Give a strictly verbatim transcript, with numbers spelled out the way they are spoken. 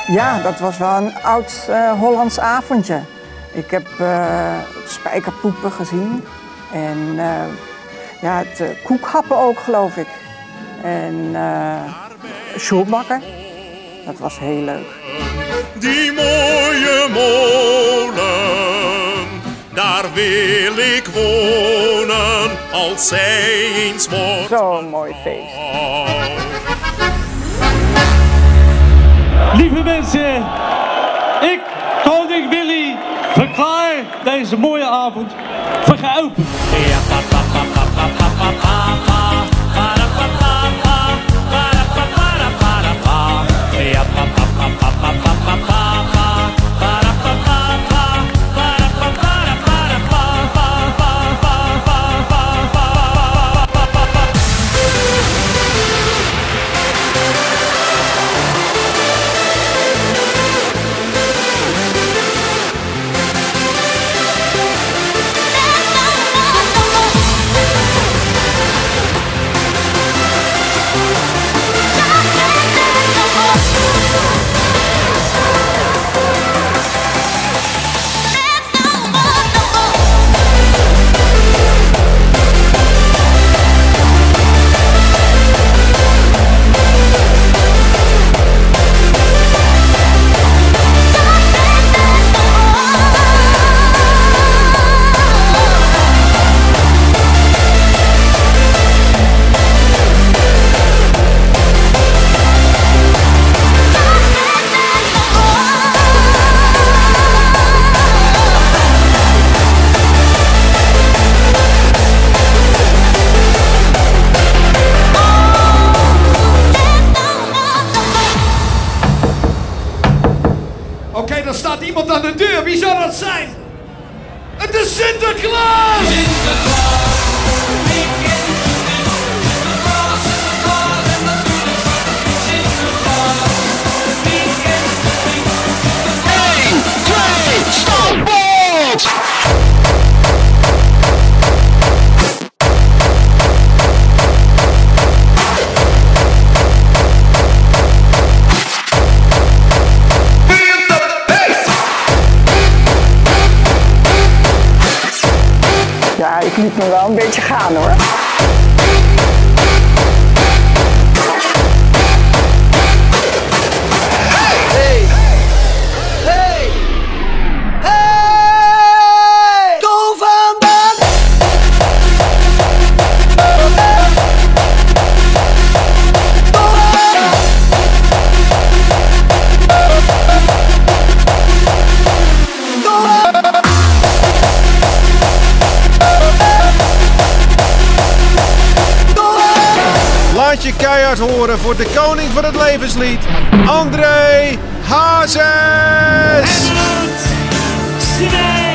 Ja, dat was wel een oud uh, Hollands avondje. Ik heb uh, spijkerpoepen gezien en uh, ja, het uh, koekhappen ook, geloof ik. En uh, sjoelbakken, dat was heel leuk. Die mooie molen, daar wil ik wonen als zij eens wordt. Zo'n mooi feest. Lieve mensen, ik, koning Willy, verklaar deze mooie avond voor geopend. Oké, okay, dan staat iemand aan de deur. Wie zou dat zijn? Het is Sinterklaas! Sinterklaas! één, twee, stop! Ja, ik liet me wel een beetje gaan hoor. Hey! Hey! Hey! Go van den! Laat je keihard horen voor de koning van het levenslied, André Hazes!